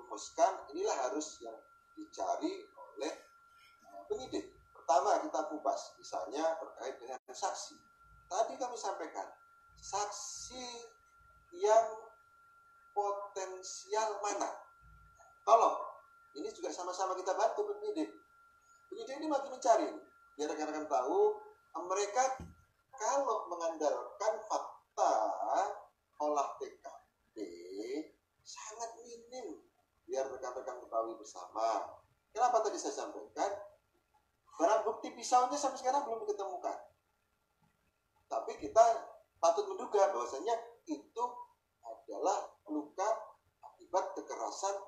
merumuskan inilah harus yang dicari oleh penyidik. Pertama kita kupas, misalnya terkait dengan saksi. Tadi kami sampaikan, saksi yang potensial mana? Tolong, ini juga sama-sama kita bantu penyidik. Penyidik ini makin mencari, biar rekan-rekan tahu, mereka kalau mengandalkan fakta olah TKP sangat minim, biar rekan-rekan ketahui bersama. Kenapa tadi saya sampaikan? Barang bukti pisaunya sampai sekarang belum diketemukan. Tapi kita patut menduga bahwasanya itu adalah luka akibat kekerasan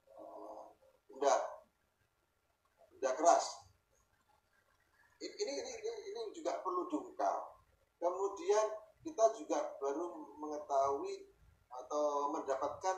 benda keras. Ini juga perlu diungkap. Kemudian kita juga baru mengetahui atau mendapatkan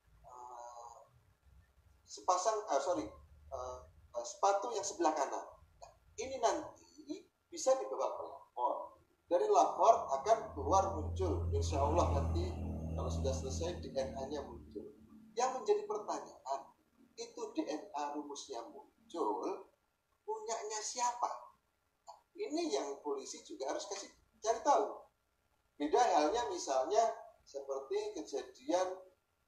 sepatu yang sebelah kanan. Ini nanti bisa dibawa ke lapor. Dari lapor akan keluar muncul, insya Allah nanti kalau sudah selesai DNA-nya muncul. Yang menjadi pertanyaan, itu DNA rumusnya muncul, punyanya siapa? Nah, ini yang polisi juga harus cari tahu. Beda halnya misalnya seperti kejadian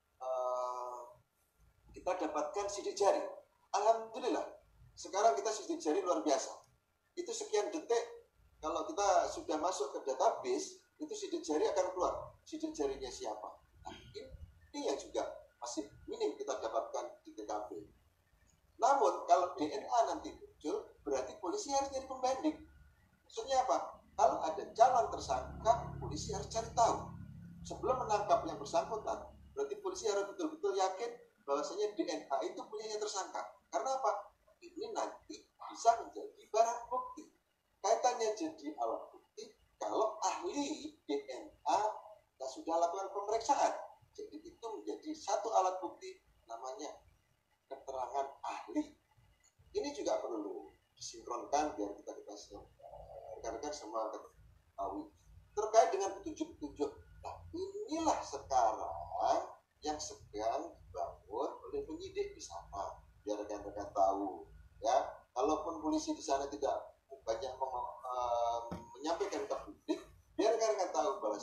kita dapatkan sidik jari. Alhamdulillah, sekarang kita sidik jari luar biasa. Itu sekian detik, kalau kita sudah masuk ke database, itu sidik jari akan keluar. Sidik jarinya siapa? Nah, ini yang juga masih minim kita dapatkan di TKP. Namun, kalau DNA nanti muncul, berarti polisi harus jadi pembanding. Maksudnya apa? Kalau ada calon tersangka, polisi harus cari tahu. Sebelum menangkap yang bersangkutan, berarti polisi harus betul-betul yakin bahwasanya DNA itu punyanya tersangka. Karena apa? Ini nanti bisa menjadi barang bukti. Kaitannya jadi alat bukti kalau ahli DNA kita sudah lakukan pemeriksaan. Jadi itu menjadi satu alat bukti, namanya keterangan ahli. Ini juga perlu disinkronkan biar kita rekan-rekan semua ketahui. Terkait dengan petunjuk-petunjuk, nah inilah sekarang yang sedang dibangun oleh penyidik di sana, biar rekan-rekan tahu. Ya, kalaupun polisi di sana tidak banyak menyampaikan ke publik, biar rekan-rekan tahu bahwa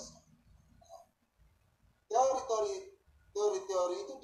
teori-teori itu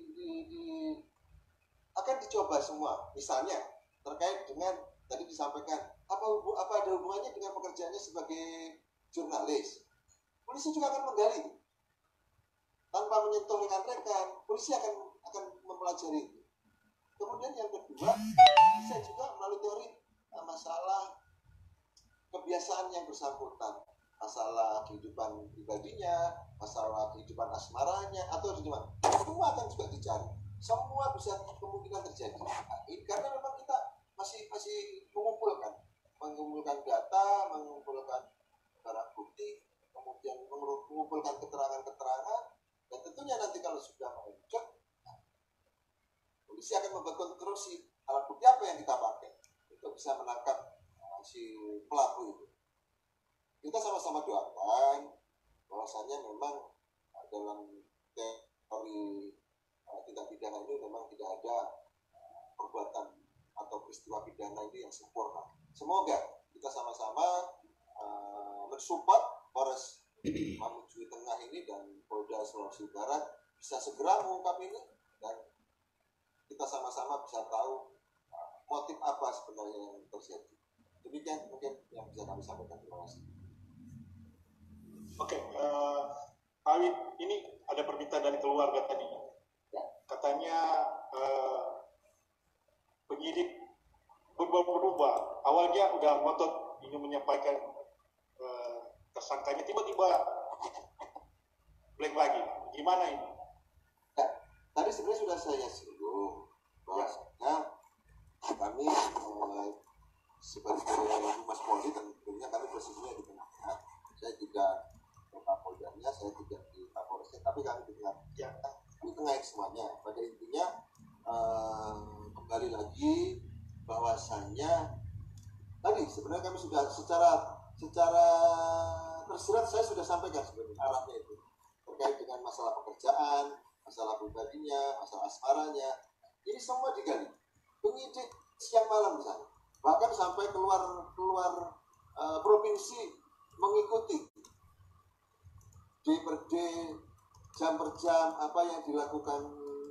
akan dicoba semua. Misalnya terkait dengan tadi disampaikan apa ada hubungannya dengan pekerjaannya sebagai jurnalis. Polisi juga akan menggali itu. Tanpa menyentuh rekan-rekan, polisi akan mempelajari itu. Kemudian yang kedua, bisa juga melalui teori masalah kebiasaan yang bersangkutan, masalah kehidupan pribadinya, masalah kehidupan asmaranya, atau gimana. Semua akan juga dicari. Semua bisa kemungkinan terjadi. Karena memang kita masih mengumpulkan data, mengumpulkan barang bukti, kemudian mengumpulkan keterangan-keterangan, dan tentunya nanti kalau sudah mengerucut, polisi akan membuat konstruksi alat bukti apa yang kita pakai untuk bisa menangkap si pelaku itu. Kita sama-sama doakan bahwasannya memang dalam teori tindak pidana ini memang tidak ada perbuatan atau peristiwa pidana ini yang sempurna. Semoga kita sama-sama mensupport Polres Mamuju Tengah ini dan Polda Sulawesi Barat bisa segera mengungkap ini, dan kita sama-sama bisa tahu motif apa sebenarnya yang terjadi. Demikian mungkin yang bisa kami sampaikan. Terima kasih. Oke, Pak Awid, ini ada permintaan dari keluarga tadi. Katanya penyidik berubah. Awalnya udah ngotot ingin menyampaikan tersangkanya, tiba-tiba blank lagi. Gimana ini? Ya, tadi sebenarnya sudah saya singgung bahwasanya kami sebagai Humas Polri tentunya kami posisinya di tengah. Saya tidak di Kapoldanya, saya tidak di Kapolresnya, tapi kami di tengah. Ya, kami tengah semuanya. Pada intinya kembali lagi bahwasanya tadi sebenarnya kami sudah secara tersirat saya sudah sampaikan sebenarnya arahnya itu terkait dengan masalah pekerjaan, masalah pribadinya, masalah asmaranya, ini semua digali. Penyidik siang malam di sana, bahkan sampai keluar provinsi mengikuti day per day, jam per jam apa yang dilakukan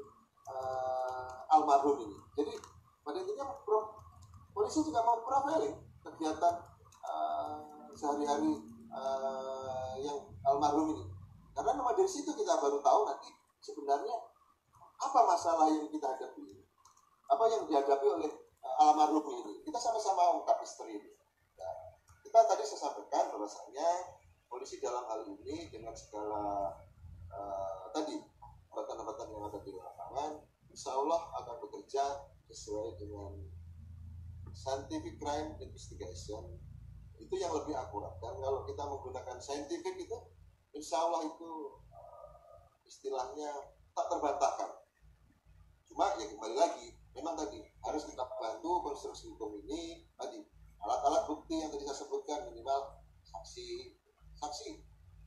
almarhum ini. Jadi pada intinya polisi juga mau profiling kegiatan sehari-hari yang almarhum ini. Karena memang dari situ kita baru tahu nanti sebenarnya apa masalah yang kita hadapi, apa yang dihadapi oleh almarhum ini. Kita sama-sama ungkap misteri ini. Nah, kita tadi saya sampaikan bahwasanya polisi dalam hal ini dengan segala tadi hambatan-hambatan yang ada di lapangan, insya Allah akan bekerja sesuai dengan scientific crime investigation. Itu yang lebih akurat. Dan kalau kita menggunakan scientific itu, insya Allah itu istilahnya tak terbantahkan. Cuma ya kembali lagi, memang tadi harus kita bantu konstruksi hukum ini tadi alat-alat bukti yang tadi saya sebutkan, minimal saksi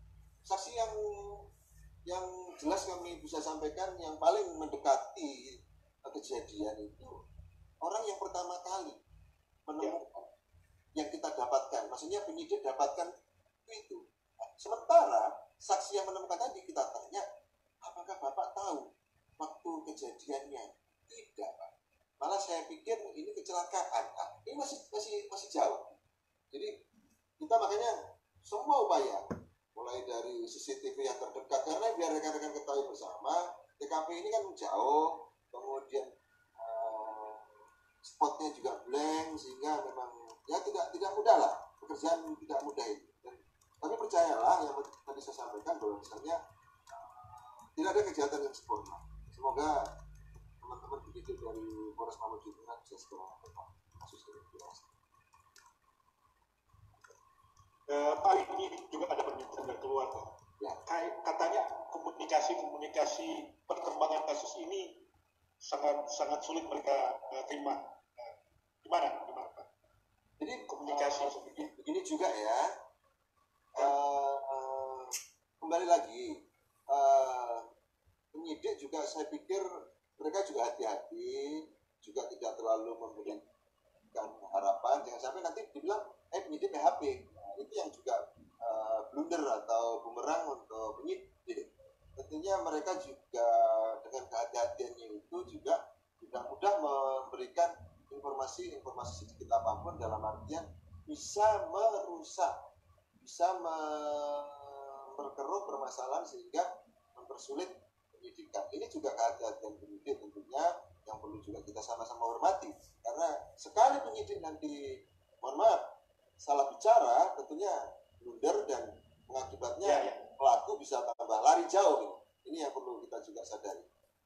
yang jelas kami bisa sampaikan yang paling mendekati kejadian itu orang yang pertama kali menemukan yang kita dapatkan, maksudnya penyidik dapatkan itu. Sementara saksi yang menemukan tadi kita tanya, apakah Bapak tahu waktu kejadiannya? Tidak, Pak. Malah saya pikir ini kecelakaan. Ini masih jauh. Jadi kita makanya semua upaya, mulai dari CCTV yang terdekat, karena biar rekan-rekan ketahui bersama, TKP ini kan jauh, kemudian spotnya juga blank, sehingga memang ya tidak mudah lah, pekerjaan tidak mudah itu. Tapi percayalah yang tadi saya sampaikan bahwa misalnya tidak ada kejahatan yang sempurna. Semoga teman-teman penyidik dari Polres Mamuju Tengah bisa segera mengungkap kasus ini. Pak, ini juga ada permintaan dari keluarga. Ya. Katanya komunikasi perkembangan kasus ini sangat sulit mereka terima. Gimana Pak? Jadi komunikasi begini juga ya. Kembali lagi, penyidik juga saya pikir mereka juga hati-hati, juga tidak terlalu memberikan harapan, jangan sampai nanti dibilang penyidik PHP. Nah, itu yang juga blunder atau bumerang untuk penyidik. Tentunya mereka juga dengan kehati-hatiannya itu juga tidak mudah memberikan informasi sedikit apapun, dalam artian bisa merusak, bisa memperkeruh permasalahan sehingga mempersulit penyidikan. Ini juga kehati-hatian penyidik tentunya yang perlu juga kita sama-sama hormati. Karena sekali penyidik nanti, mohon maaf, salah bicara, tentunya blunder dan mengakibatnya pelaku bisa tambah lari jauh. Ini yang perlu kita juga sadari.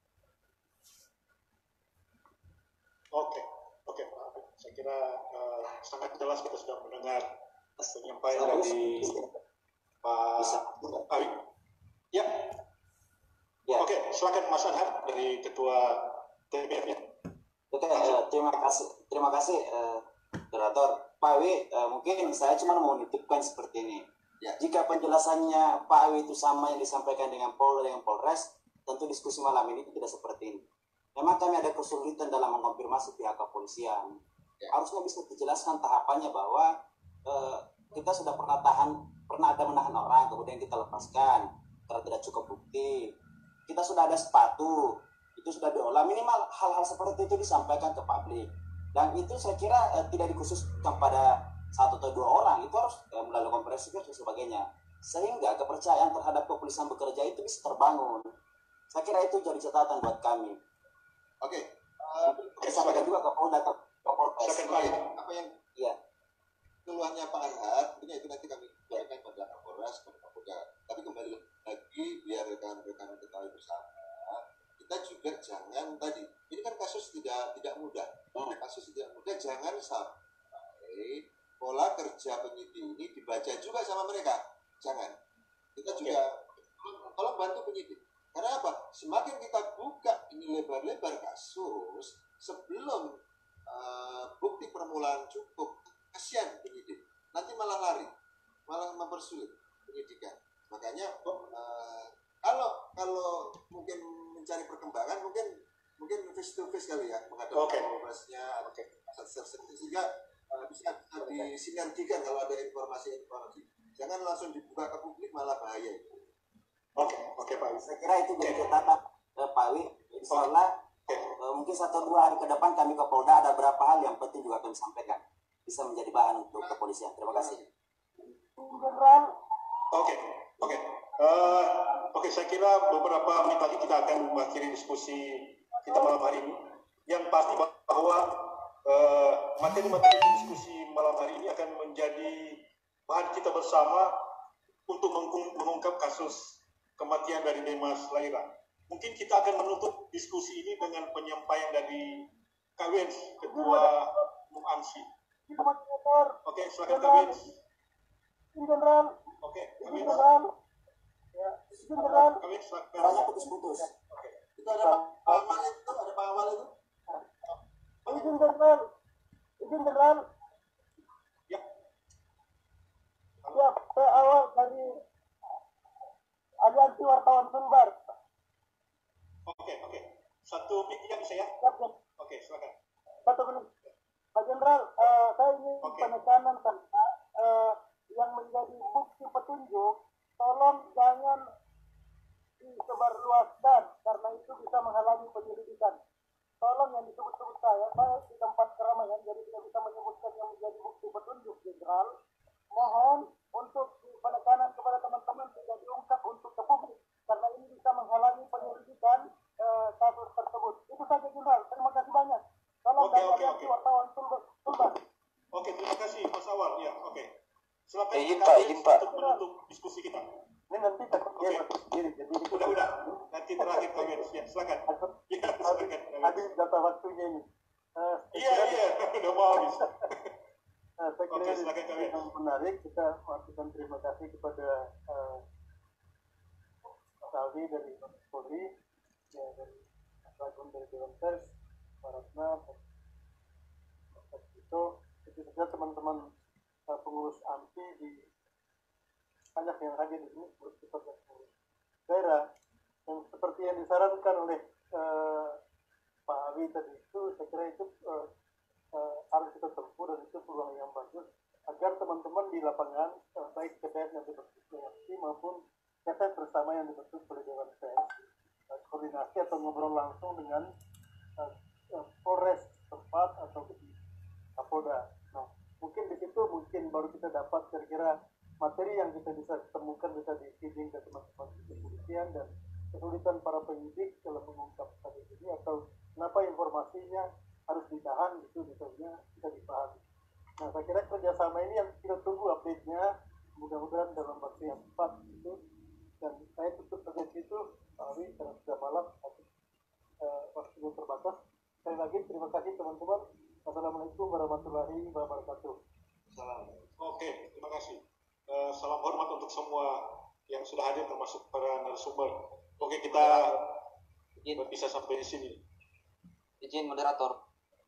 Oke, Pak. Saya kira sangat jelas kita sudah mendengar penyampaian dari Pak Awi. Ya. Oke, silakan Mas Anhar dari Ketua TBF ya. Oke, terima kasih moderator. Pak Awi, mungkin saya cuma mau nitipkan seperti ini. Ya. Jika penjelasannya Pak Awi itu sama yang disampaikan dengan Polda dengan Polres, tentu diskusi malam ini tidak seperti ini. Memang kami ada kesulitan dalam mengonfirmasi pihak kepolisian. Ya. Harusnya bisa dijelaskan tahapannya bahwa kita sudah pernah ada menahan orang, kemudian kita lepaskan karena tidak cukup bukti. Kita sudah ada sepatu, itu sudah diolah. Minimal hal-hal seperti itu disampaikan ke publik. Dan itu saya kira tidak dikhususkan pada satu atau dua orang, itu harus melalui konferensi pers dan sebagainya, sehingga kepercayaan terhadap kepolisian bekerja itu bisa terbangun. Saya kira itu jadi catatan buat kami. Oke. Sampaikan juga ke Polda, ke Polres. Apa yang keluhannya Pak Anhar, tentunya itu nanti kami berikan pada Kapolres, pada Kapolda. Tapi kembali lagi, biar rekan-rekan ketahui bersama, kita juga jangan tadi, ini kan kasus tidak mudah. Kasus tidak mudah, jangan sampai pola kerja penyidik ini dibaca juga sama mereka. Jangan. Kita juga tolong bantu penyidik. Karena apa? Semakin kita buka ini lebar-lebar kasus, sebelum bukti permulaan cukup, kasihan penyidik. Nanti malah lari, malah mempersulit penyidikan. Makanya kalau mungkin mencari perkembangan mungkin face to face kali ya menghadapi informasinya sehingga bisa disinergikan kalau ada informasi. Jangan langsung dibuka ke publik, malah bahaya itu. Oke Pak Wi. Saya kira itu jadi catatan Pak Wi. Insyaallah mungkin 1-2 hari ke depan kami ke Polda ada beberapa hal yang penting juga kami sampaikan, bisa menjadi bahan untuk kepolisian. Terima kasih. Oke, saya kira beberapa menit lagi kita akan mengakhiri diskusi kita malam hari ini. Yang pasti bahwa materi-materi diskusi malam hari ini akan menjadi bahan kita bersama untuk mengungkap kasus kematian dari Demas Laira. Mungkin kita akan menutup diskusi ini dengan penyampaian dari Kak Wens, Ketua MUAMSI. Oke, silakan Kak Wens. Oke, Kak Wens. Kak Wens, silakan. Putus-putus. Oke. Itu ada Pak Amal itu? Izin general. Ya. Ya, saya awal dari Aliansi Wartawan Sumbar. Oke. Satu mic ya bisa ya? Siap. Oke, silakan. 1 menit. Pak Jenderal, saya ingin penekanan tentang yang menjadi bukti petunjuk, tolong jangan disebarluaskan karena itu bisa menghalangi penyelidikan. Tolong yang disebut-sebut saya di tempat keramaian, jadi tidak bisa menyebutkan yang menjadi bukti petunjuk, Jenderal. Mohon untuk penekanan kepada teman-teman tidak diungkap untuk ke publik karena ini bisa menghalangi penyelidikan kasus tersebut. Itu saja, Jenderal. Terima kasih banyak. Salam dari Aliansi Wartawan Sumbar. Oke, terima kasih Mas Awal. Ya, oke. Silakan Izin Pak. untuk menutup diskusi kita. Ini nanti takutnya masuk sendiri. Jadi Udah. Nanti terakhir Kak Wens. Ya, silakan. Ya, silakan. habis data waktunya ini. Iya. Udah mau habis. Saya kira Oke, silakan, Kak Wens. yang menarik kita mengucapkan terima kasih kepada Mas Aldi dari Polri, ya, dari Mas Agung dari Dewan Pers, Pak Ratna, Pak Tito, itu juga teman-teman pengurus AMPI di banyak yang hadir di sini seperti pengurus daerah yang seperti yang disarankan oleh Pak Awi tadi itu, saya kira itu harus kita tempuh dan itu peluang yang bagus agar teman-teman di lapangan baik TPS yang dibentuk PSI maupun TPS bersama yang dibentuk oleh Dewan Pers koordinasi atau ngobrol langsung dengan Polres tempat atau Kapolda. Nah, mungkin di situ baru kita dapat kira-kira materi yang kita bisa temukan, bisa di-feeding ke teman-teman di kepolisian dan kesulitan para penyidik dalam mengungkap kasus ini atau kenapa informasinya harus ditahan gitu misalnya bisa dipahami. Nah, saya kira kerjasama ini yang kita tunggu update-nya, mudah-mudahan dalam waktu yang cepat gitu. Dan saya tutup sampai situ, Pak Awi, karena sudah malam, waktunya terbatas. Sekali lagi terima kasih teman-teman. Assalamualaikum warahmatullahi wabarakatuh. Oke, terima kasih. Salam hormat untuk semua yang sudah hadir termasuk para narasumber. Oke, kita bisa sampai di sini. Izin moderator.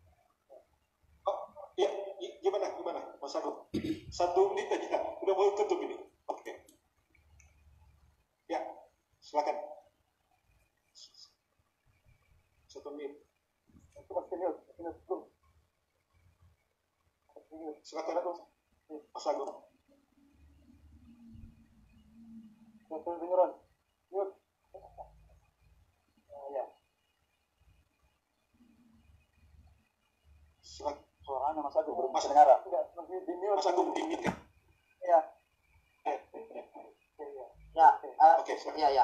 Ya, gimana Mas Agung? 1 menit aja, udah mau tutup ini. Oke. Ya, silakan. 1 menit. Silakan Mas Agung. Kedengeran. Yuk. Ya. Silakan. Suaranya Mas Agung belum Mas kedengaran. Enggak, masih di mute. Mas Agung di mute. Iya. Ya, Oke, silakan. ya.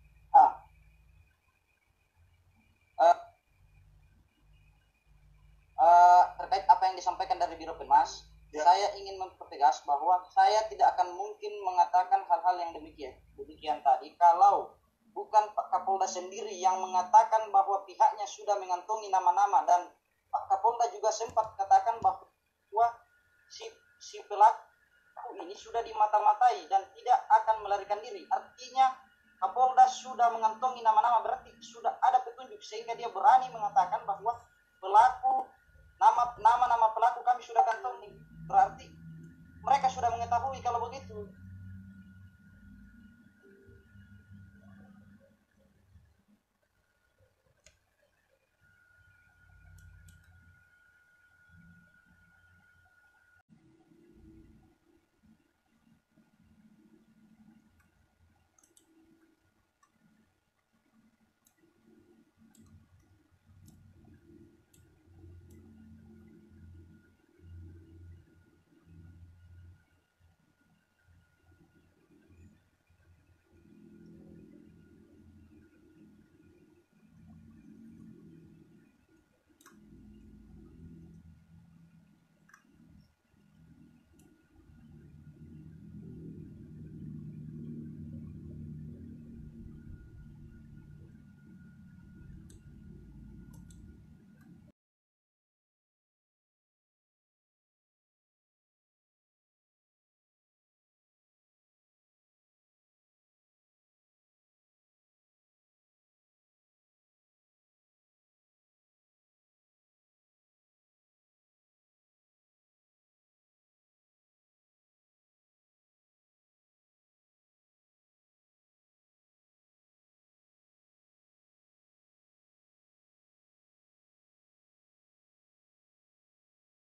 Terkait apa yang disampaikan dari Biro Penmas, saya ingin mempertegas bahwa saya tidak akan mungkin mengatakan hal-hal yang demikian tadi kalau bukan Pak Kapolda sendiri yang mengatakan bahwa pihaknya sudah mengantongi nama-nama, dan Pak Kapolda juga sempat katakan bahwa si pelaku ini sudah dimata-matai dan tidak akan melarikan diri. Artinya Kapolda sudah mengantongi nama-nama, berarti sudah ada petunjuk sehingga dia berani mengatakan bahwa pelaku nama-nama pelaku kami sudah kantongi. Berarti mereka sudah mengetahui kalau begitu.